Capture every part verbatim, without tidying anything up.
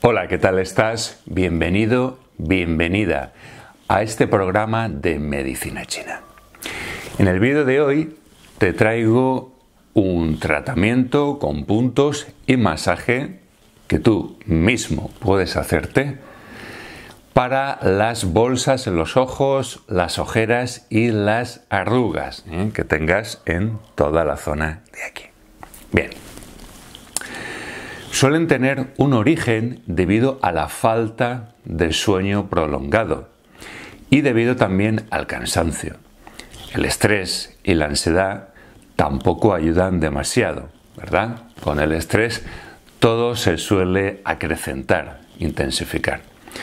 Hola, ¿qué tal estás? Bienvenido, bienvenida a este programa de Medicina China. En el vídeo de hoy te traigo un tratamiento con puntos y masaje que tú mismo puedes hacerte para las bolsas en los ojos, las ojeras y las arrugas ¿eh? que tengas en toda la zona de aquí. Bien. Suelen tener un origen debido a la falta de sueño prolongado y debido también al cansancio. El estrés y la ansiedad tampoco ayudan demasiado, ¿verdad? Con el estrés todo se suele acrecentar, intensificar.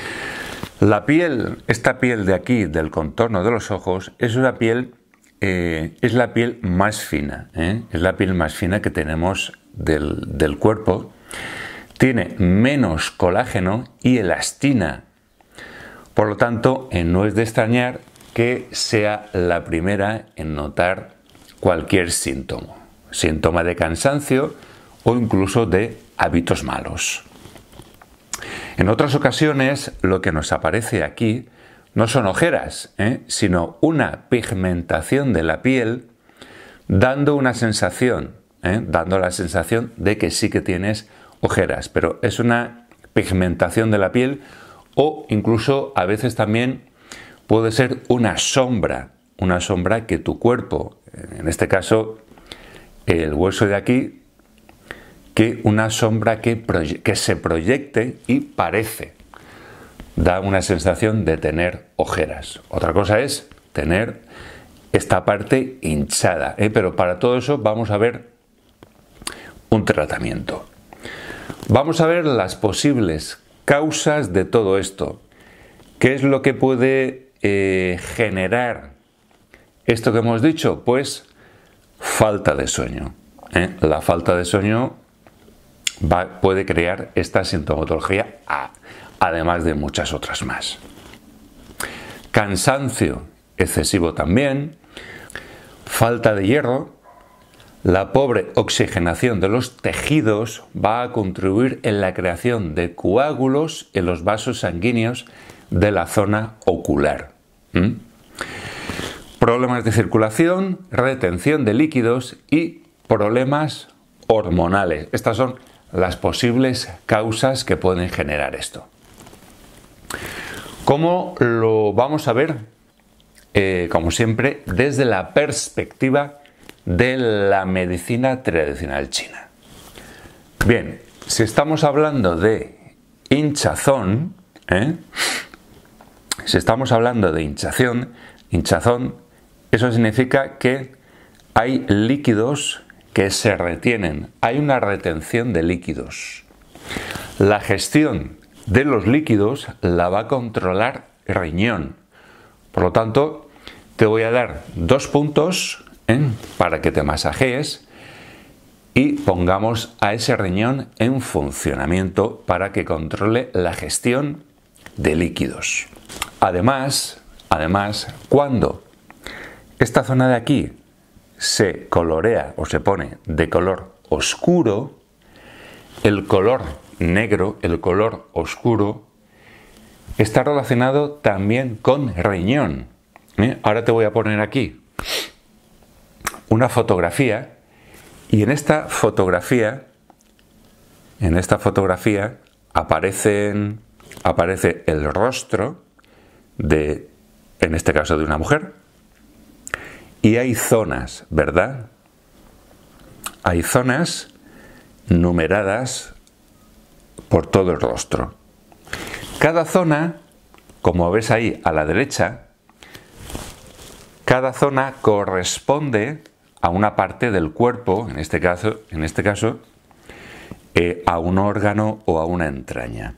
La piel, esta piel de aquí, del contorno de los ojos, es una piel, eh, es la piel más fina, ¿eh? es la piel más fina que tenemos del, del cuerpo. Tiene menos colágeno y elastina. Por lo tanto, eh, no es de extrañar que sea la primera en notar cualquier síntoma. Síntoma de cansancio o incluso de hábitos malos. En otras ocasiones, lo que nos aparece aquí no son ojeras, ¿eh? sino una pigmentación de la piel dando una sensación, ¿eh? dando la sensación de que sí que tienes ojeras, pero es una pigmentación de la piel o incluso a veces también puede ser una sombra, una sombra que tu cuerpo, en este caso el hueso de aquí, que una sombra que, que se proyecte y parece, da una sensación de tener ojeras. Otra cosa es tener esta parte hinchada, ¿eh? pero para todo eso vamos a ver un tratamiento. Vamos a ver las posibles causas de todo esto. ¿Qué es lo que puede eh, generar esto que hemos dicho? Pues falta de sueño. ¿eh? La falta de sueño va, puede crear esta sintomatología, a, además de muchas otras más. Cansancio excesivo también. Falta de hierro. La pobre oxigenación de los tejidos va a contribuir en la creación de coágulos en los vasos sanguíneos de la zona ocular. ¿Mm? Problemas de circulación, retención de líquidos y problemas hormonales. Estas son las posibles causas que pueden generar esto. ¿Cómo lo vamos a ver? Eh, como siempre, desde la perspectiva de la medicina tradicional china. Bien, si estamos hablando de hinchazón, ¿eh? si estamos hablando de hinchación, hinchazón, eso significa que hay líquidos que se retienen, hay una retención de líquidos. La gestión de los líquidos la va a controlar el riñón. Por lo tanto, te voy a dar dos puntos ¿Eh? para que te masajees y pongamos a ese riñón en funcionamiento para que controle la gestión de líquidos. Además, además, cuando esta zona de aquí se colorea o se pone de color oscuro, el color negro, el color oscuro, está relacionado también con riñón. ¿Eh? Ahora te voy a poner aquí una fotografía y en esta fotografía en esta fotografía aparecen, aparece el rostro de, en este caso de una mujer, y hay zonas, ¿verdad? Hay zonas numeradas por todo el rostro. Cada zona, como ves ahí a la derecha, cada zona corresponde a una parte del cuerpo, en este caso, en este caso eh, a un órgano o a una entraña.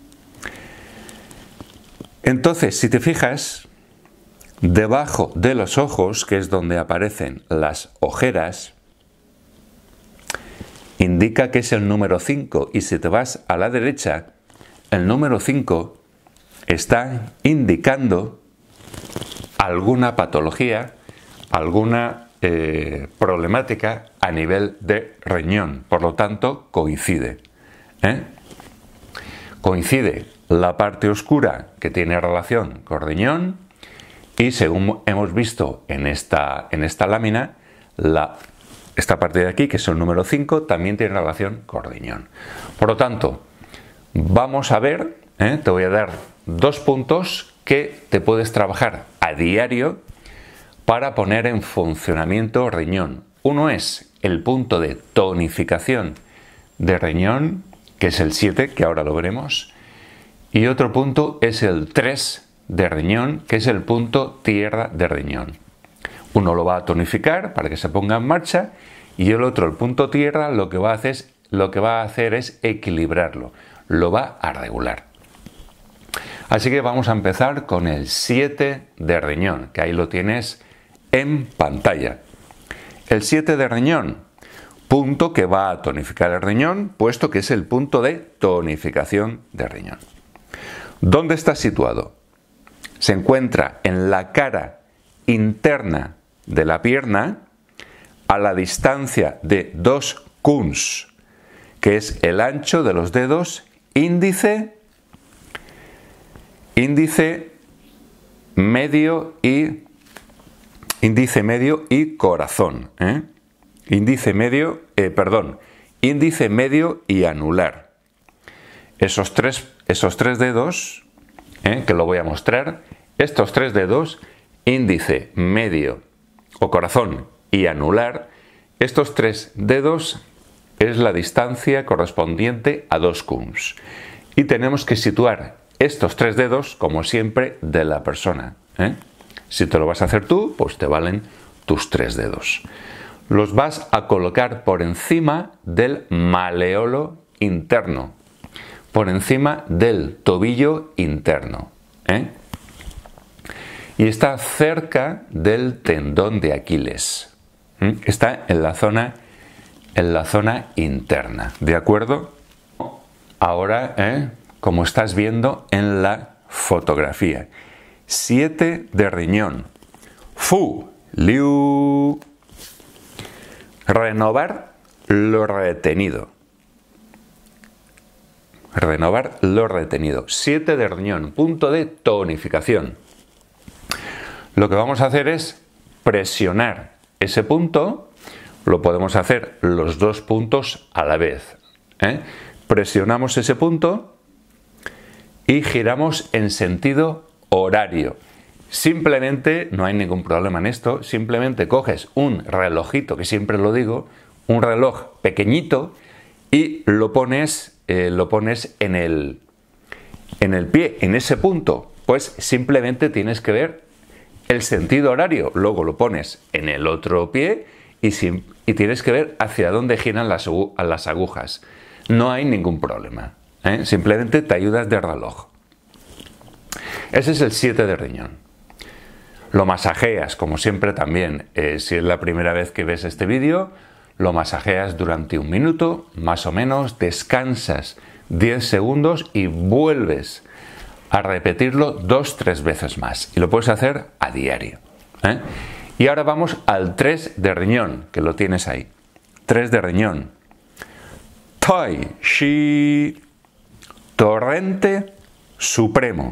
Entonces, si te fijas, debajo de los ojos, que es donde aparecen las ojeras, indica que es el número cinco, y si te vas a la derecha, el número cinco está indicando alguna patología, alguna eh, problemática a nivel de riñón, por lo tanto coincide. ¿eh? Coincide la parte oscura que tiene relación con riñón y, según hemos visto en esta, en esta lámina, la, esta parte de aquí, que es el número cinco, también tiene relación con riñón. Por lo tanto, vamos a ver, ¿eh? te voy a dar dos puntos que te puedes trabajar a diario para poner en funcionamiento riñón. Uno es el punto de tonificación de riñón, que es el siete, que ahora lo veremos, y otro punto es el tres de riñón, que es el punto tierra de riñón. Uno lo va a tonificar para que se ponga en marcha y el otro, el punto tierra, lo que va a hacer es, lo que va a hacer es equilibrarlo, lo va a regular. Así que vamos a empezar con el siete de riñón, que ahí lo tienes en pantalla. El siete de riñón, punto que va a tonificar el riñón, puesto que es el punto de tonificación de riñón. ¿Dónde está situado? Se encuentra en la cara interna de la pierna, a la distancia de dos kuns, que es el ancho de los dedos índice, índice medio y índice medio y corazón, ¿eh? índice medio, eh, perdón, índice medio y anular. Esos tres, esos tres dedos, ¿eh? que lo voy a mostrar, estos tres dedos, índice, medio o corazón y anular, estos tres dedos es la distancia correspondiente a dos kuns. Y tenemos que situar estos tres dedos, como siempre, de la persona, ¿eh? Si te lo vas a hacer tú, pues te valen tus tres dedos. Los vas a colocar por encima del maleolo interno, por encima del tobillo interno, ¿eh? Y está cerca del tendón de Aquiles. ¿eh? Está en la zona, en la zona interna, ¿de acuerdo? Ahora, ¿eh? como estás viendo en la fotografía. siete de riñón. Fu, liu. Renovar lo retenido. Renovar lo retenido. siete de riñón, punto de tonificación. Lo que vamos a hacer es presionar ese punto. Lo podemos hacer los dos puntos a la vez. ¿eh? Presionamos ese punto y giramos en sentido horario. Simplemente, no hay ningún problema en esto, simplemente coges un relojito, que siempre lo digo, un reloj pequeñito y lo pones, eh, lo pones en el, en el pie, en ese punto. Pues simplemente tienes que ver el sentido horario, luego lo pones en el otro pie y, si, y tienes que ver hacia dónde giran las, las agujas. No hay ningún problema, ¿eh? Simplemente te ayudas de reloj. Ese es el siete de riñón. Lo masajeas, como siempre también, eh, si es la primera vez que ves este vídeo, lo masajeas durante un minuto, más o menos, descansas diez segundos y vuelves a repetirlo dos, tres veces más. Y lo puedes hacer a diario. ¿eh? Y ahora vamos al tres de riñón, que lo tienes ahí. tres de riñón. Tai Shi, torrente supremo.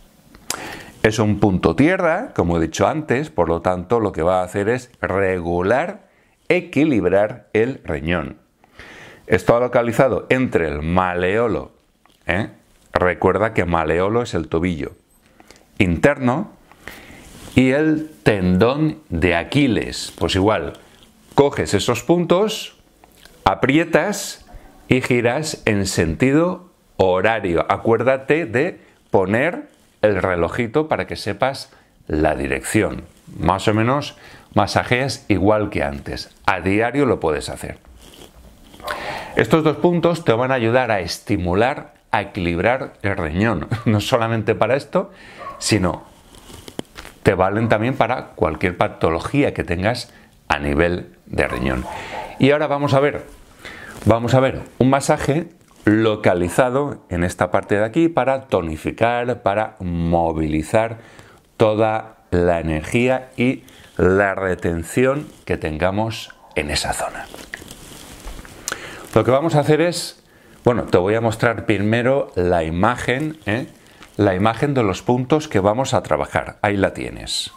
Es un punto tierra, como he dicho antes, por lo tanto lo que va a hacer es regular, equilibrar el riñón. Está localizado entre el maleolo, ¿eh? recuerda que maleolo es el tobillo interno, y el tendón de Aquiles. Pues igual, coges esos puntos, aprietas y giras en sentido horario. Acuérdate de poner el relojito para que sepas la dirección. Más o menos masajeas igual que antes. A diario lo puedes hacer. Estos dos puntos te van a ayudar a estimular, a equilibrar el riñón. No solamente para esto, sino te valen también para cualquier patología que tengas a nivel de riñón. Y ahora vamos a ver, vamos a ver un masaje localizado en esta parte de aquí para tonificar, para movilizar toda la energía y la retención que tengamos en esa zona. Lo que vamos a hacer es Bueno, te voy a mostrar primero la imagen, ¿eh? La imagen de los puntos que vamos a trabajar. Ahí la tienes.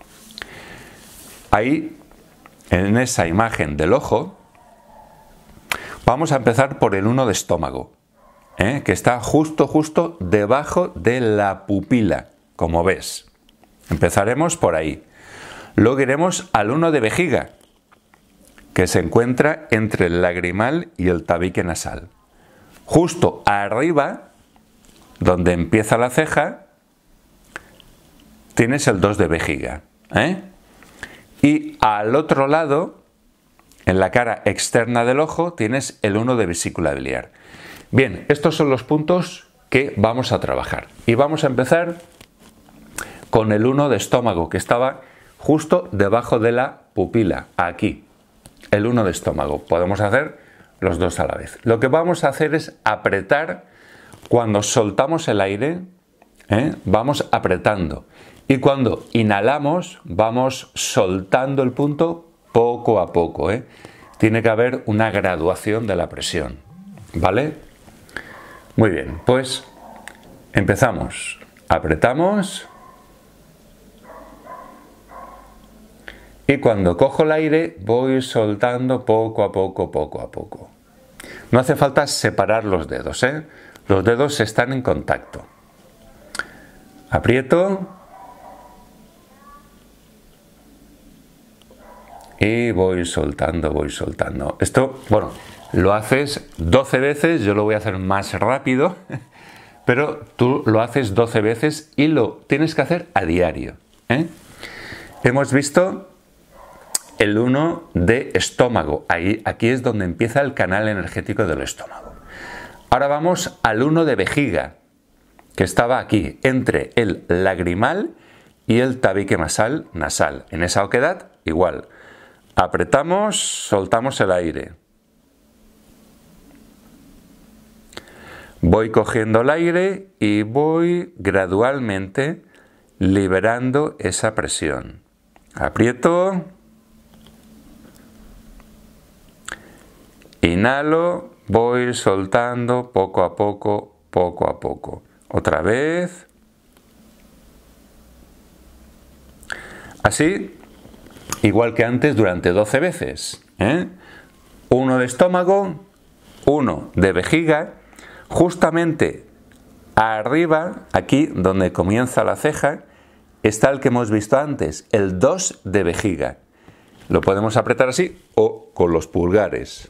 Ahí, en esa imagen del ojo, vamos a empezar por el uno de estómago, ¿eh? Que está justo, justo debajo de la pupila, como ves. Empezaremos por ahí. Luego iremos al uno de vejiga, que se encuentra entre el lagrimal y el tabique nasal. Justo arriba, donde empieza la ceja, tienes el dos de vejiga, ¿eh? Y al otro lado, en la cara externa del ojo, tienes el uno de vesícula biliar. Bien, estos son los puntos que vamos a trabajar. Y vamos a empezar con el uno de estómago, que estaba justo debajo de la pupila, aquí. El uno de estómago. Podemos hacer los dos a la vez. Lo que vamos a hacer es apretar cuando soltamos el aire, ¿eh? Vamos apretando. Y cuando inhalamos, vamos soltando el punto poco a poco, ¿eh? Tiene que haber una graduación de la presión, ¿vale? Muy bien, pues empezamos. Apretamos. Y cuando cojo el aire, voy soltando poco a poco, poco a poco. No hace falta separar los dedos, ¿eh? Los dedos están en contacto. Aprieto. Y voy soltando, voy soltando. Esto, bueno, lo haces doce veces, yo lo voy a hacer más rápido, pero tú lo haces doce veces y lo tienes que hacer a diario, ¿eh? Hemos visto el uno de estómago. Ahí, aquí es donde empieza el canal energético del estómago. Ahora vamos al uno de vejiga, que estaba aquí, entre el lagrimal y el tabique nasal. nasal. En esa oquedad, igual. Apretamos, soltamos el aire. Voy cogiendo el aire y voy gradualmente liberando esa presión. Aprieto. Inhalo, voy soltando poco a poco, poco a poco. Otra vez. Así, igual que antes, durante doce veces, ¿eh? Uno de estómago, uno de vejiga, justamente arriba, aquí donde comienza la ceja, está el que hemos visto antes, el dos de vejiga. Lo podemos apretar así o con los pulgares.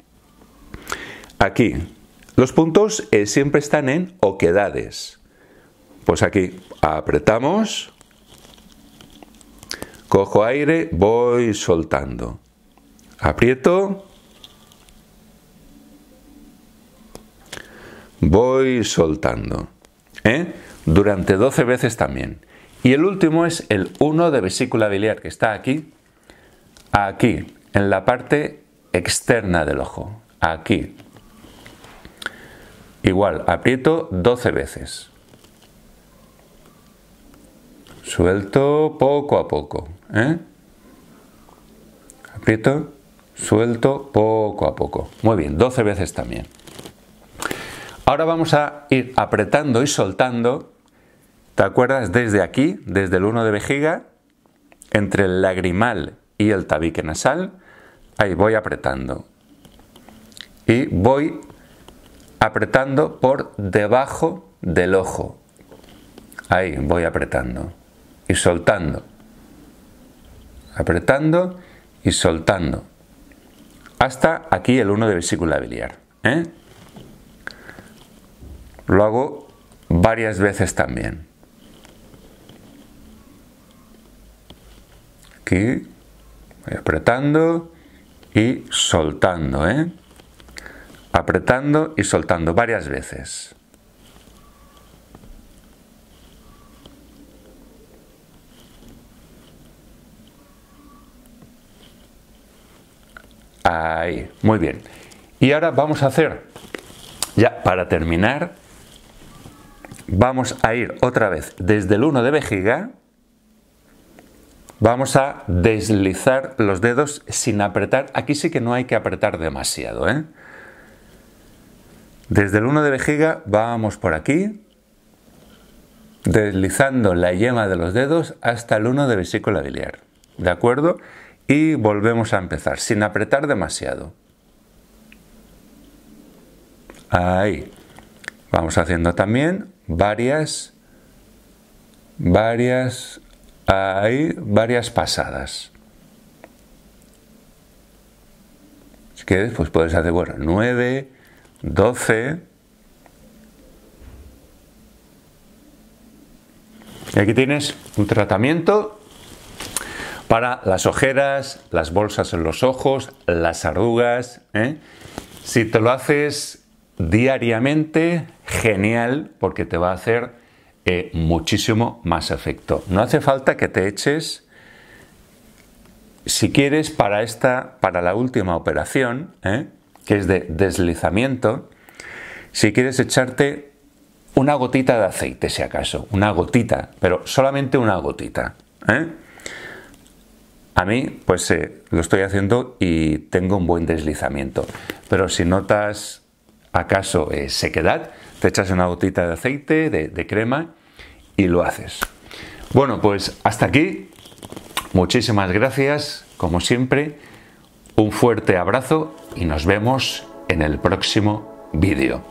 Aquí, los puntos eh, siempre están en oquedades. Pues aquí apretamos, cojo aire, voy soltando. Aprieto, voy soltando. ¿Eh? Durante doce veces también. Y el último es el uno de vesícula biliar, que está aquí, aquí, en la parte externa del ojo. Aquí. Igual, aprieto doce veces. Suelto poco a poco. ¿eh? Aprieto, suelto poco a poco. Muy bien, doce veces también. Ahora vamos a ir apretando y soltando. ¿Te acuerdas? Desde aquí, desde el uno de vejiga, entre el lagrimal y el tabique nasal. Ahí voy apretando. Y voy apretando por debajo del ojo. Ahí voy apretando y soltando. Apretando y soltando. Hasta aquí el uno de vesícula biliar. ¿eh? Lo hago varias veces también. Aquí voy apretando y soltando. ¿eh? Apretando y soltando varias veces. Ahí, muy bien. Y ahora vamos a hacer, ya para terminar, vamos a ir otra vez desde el uno de vejiga. Vamos a deslizar los dedos sin apretar. Aquí sí que no hay que apretar demasiado, ¿eh? Desde el uno de vejiga vamos por aquí, deslizando la yema de los dedos hasta el uno de vesícula biliar. ¿De acuerdo? Y volvemos a empezar, sin apretar demasiado. Ahí. Vamos haciendo también varias, varias, ahí, varias pasadas. Si quieres, pues puedes hacer, bueno, nueve, doce. Y aquí tienes un tratamiento para las ojeras, las bolsas en los ojos, las arrugas, ¿eh? Si te lo haces diariamente, genial, porque te va a hacer eh, muchísimo más efecto. No hace falta que te eches, si quieres, para esta, para la última operación, ¿eh? que es de deslizamiento, si quieres echarte una gotita de aceite, si acaso, una gotita, pero solamente una gotita, ¿eh? A mí, pues eh, lo estoy haciendo y tengo un buen deslizamiento, pero si notas acaso eh, sequedad, te echas una gotita de aceite, de, de crema y lo haces. Bueno, pues hasta aquí. Muchísimas gracias, como siempre. Un fuerte abrazo y nos vemos en el próximo vídeo.